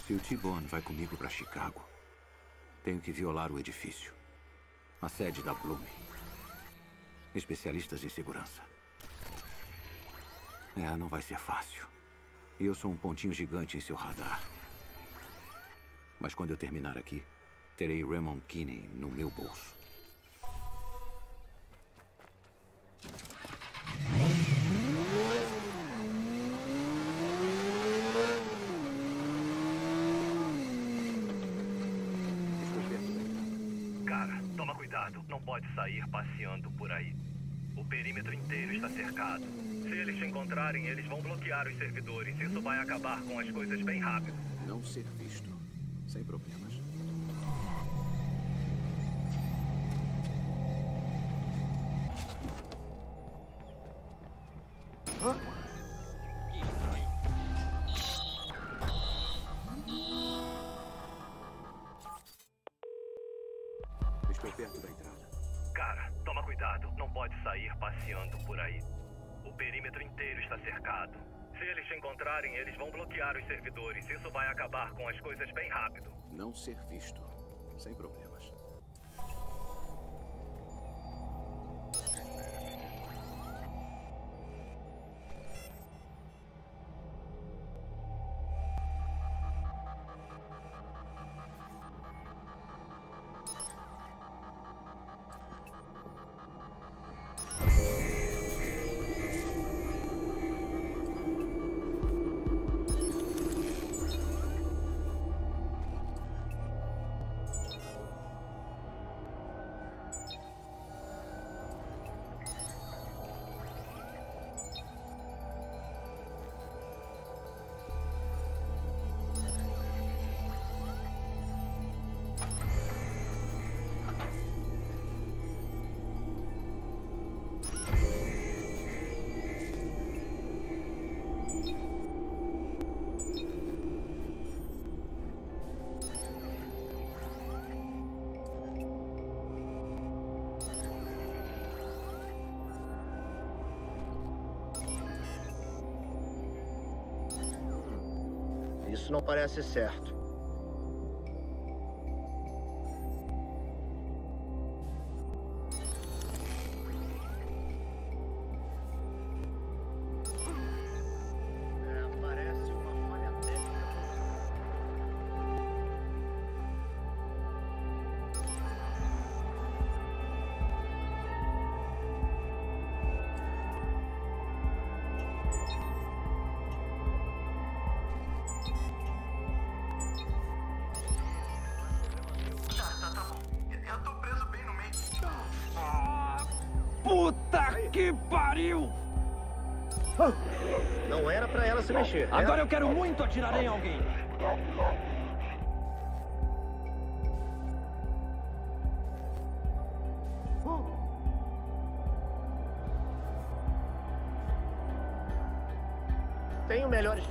Se o T-Bone vai comigo para Chicago, tenho que violar o edifício. A sede da Bloom. Especialistas em segurança. Não vai ser fácil. E eu sou um pontinho gigante em seu radar. Mas quando eu terminar aqui, terei Raymond Kinney no meu bolso. Cara, toma cuidado. Não pode sair passeando por aí. O perímetro inteiro está cercado. Se eles te encontrarem, eles vão bloquear os servidores. Isso vai acabar com as coisas bem rápido. Não ser visto. Sem problemas. Estou perto da entrada. Cara, toma cuidado. Não pode sair passeando por aí. O perímetro inteiro está cercado. Se eles te encontrarem, eles vão bloquear os servidores. Isso vai acabar com as coisas bem rápido. Não ser visto. Sem problemas. Isso não parece certo. Parece uma falha técnica. Puta que pariu! Não era pra ela se mexer. Agora eu quero muito atirar em alguém. Tenho melhores.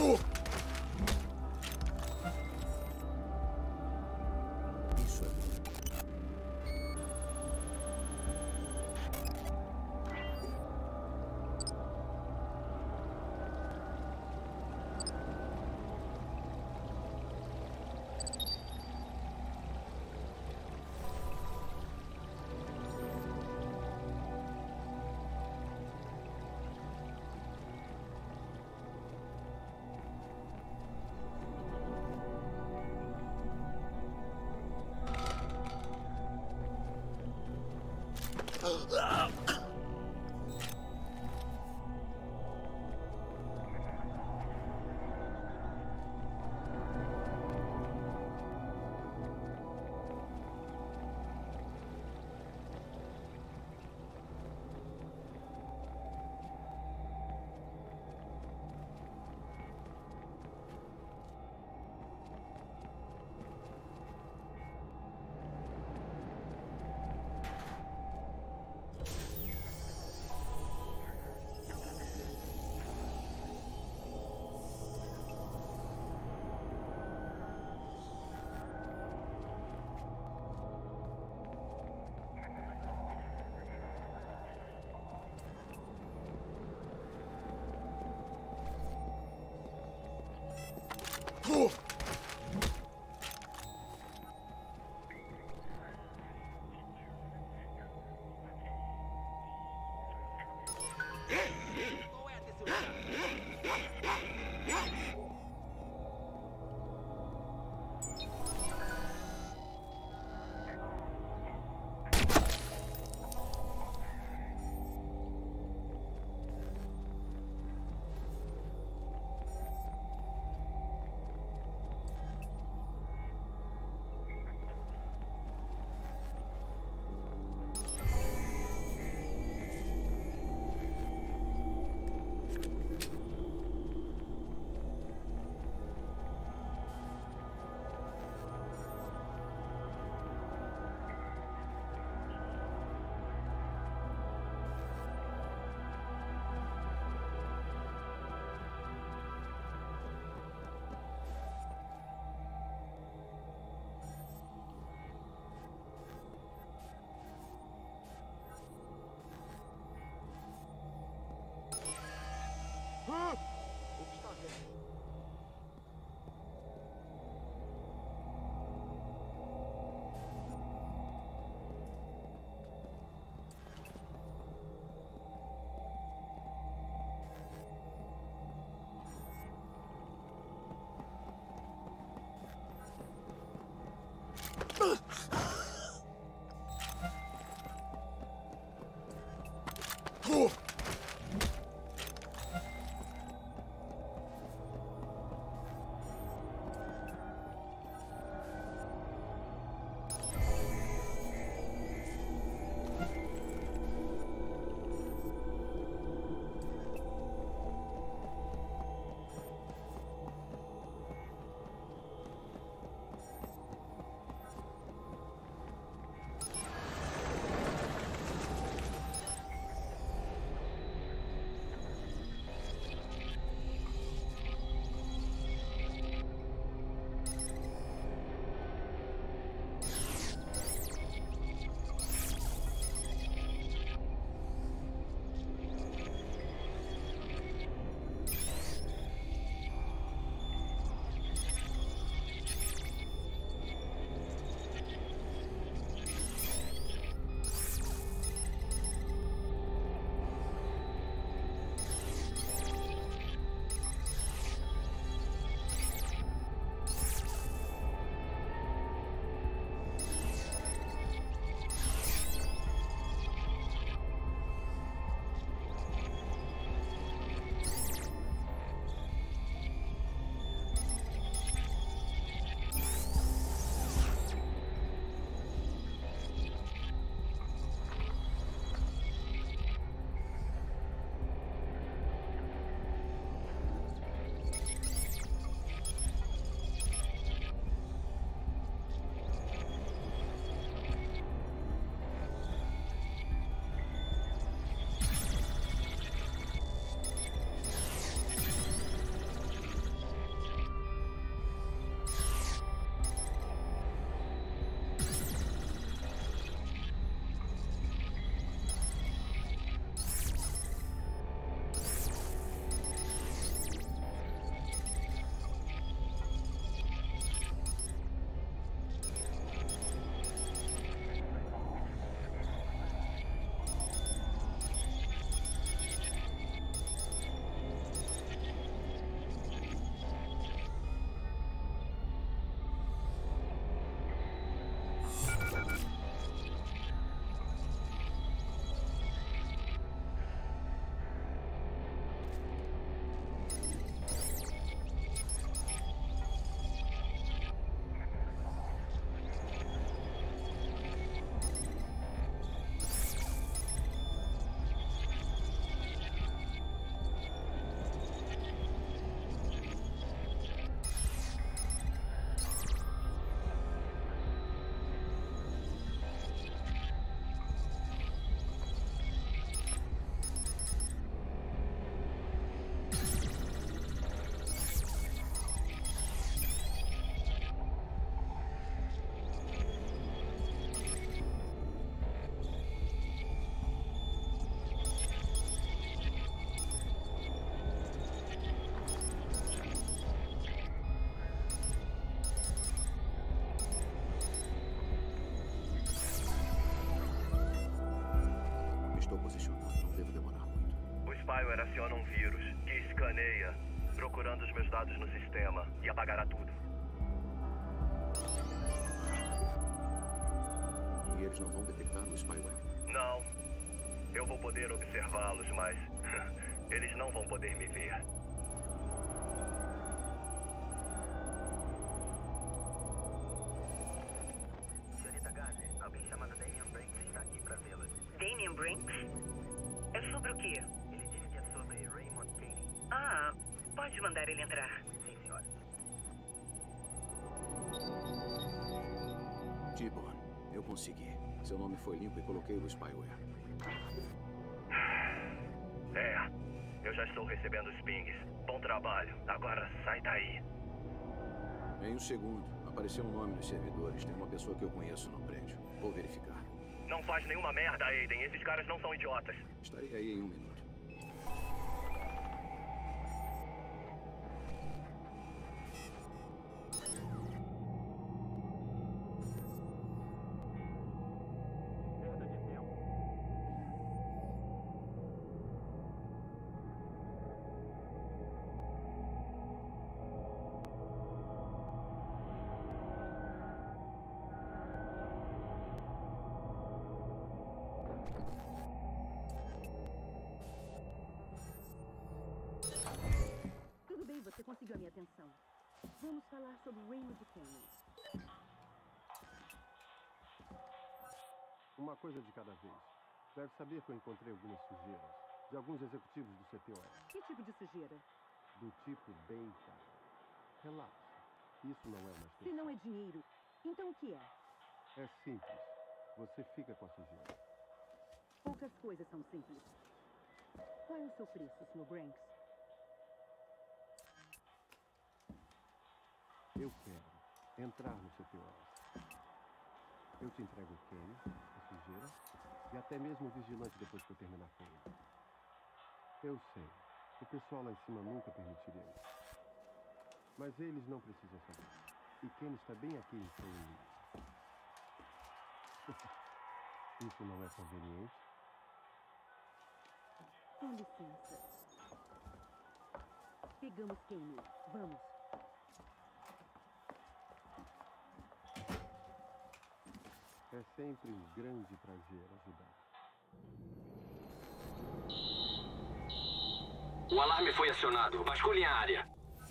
Isso é. estou posicionado. Não devo demorar muito. O Spyware aciona um vírus que escaneia, procurando os meus dados no sistema e apagará tudo. E eles não vão detectar o spyware? Não. Eu vou poder observá-los, mas eles não vão poder me ver. Senhorita Gardner, alguém chamado Damian Brinks está aqui para vê-la. Damian Brinks? É sobre o quê? Ele disse que é sobre Raymond Cady. Ah, pode mandar ele entrar. Sim, senhora. T-Bone, eu consegui. Seu nome foi limpo e coloquei o spyware. Eu já estou recebendo os pings. Bom trabalho. Agora sai daí. Em um segundo. Apareceu um nome nos servidores. Tem uma pessoa que eu conheço no prédio. Vou verificar. Não faz nenhuma merda, Aiden. Esses caras não são idiotas. Estarei aí em 1 minuto. Tudo bem, você conseguiu a minha atenção. Vamos falar sobre Raymond Cady. Uma coisa de cada vez. Deve saber que eu encontrei algumas sujeiras de alguns executivos do CPOS. Que tipo de sujeira? Do tipo bem, relaxa. Isso não é uma extensão. Se não é dinheiro, então o que é? É simples. Você fica com a sujeira. Poucas coisas são simples. Qual é o seu preço, Sr. Brinks? Eu quero entrar no CPOS. Eu te entrego o Kenny, a sujeira, e até mesmo o vigilante depois que eu terminar com ele. Eu sei, o pessoal lá em cima nunca permitiria isso. Mas eles não precisam saber. E Kenny está bem aqui em seu inimigo. Isso não é conveniente? Com licença. Pegamos Kenny. Vamos. É sempre um grande prazer ajudar. O alarme foi acionado. Vasculhem a área.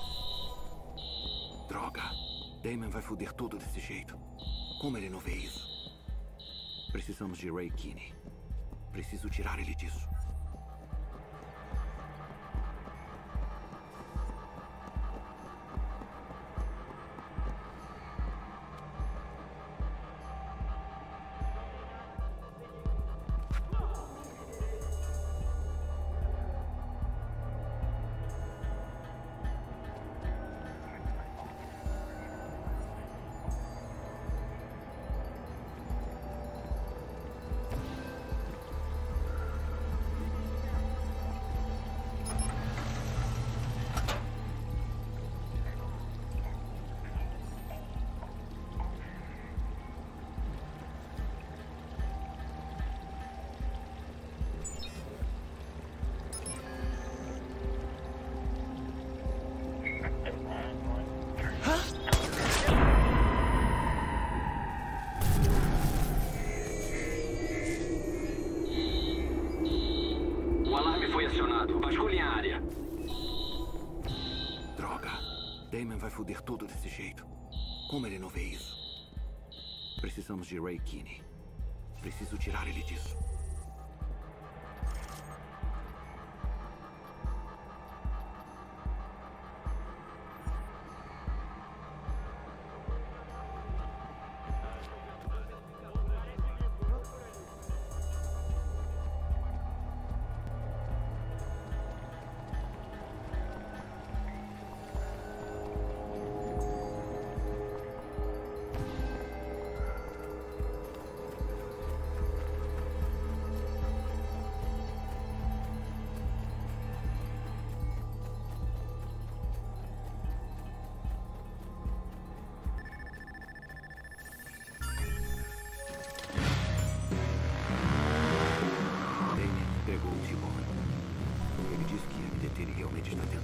Droga. Damon vai foder tudo desse jeito. Como ele não vê isso? Precisamos de Ray Kinney. Preciso tirar ele disso. Vasculhem a área. Droga. Damon vai foder tudo desse jeito. Como ele não vê isso? Precisamos de Ray Kinney. Preciso tirar ele disso. antes na televisão.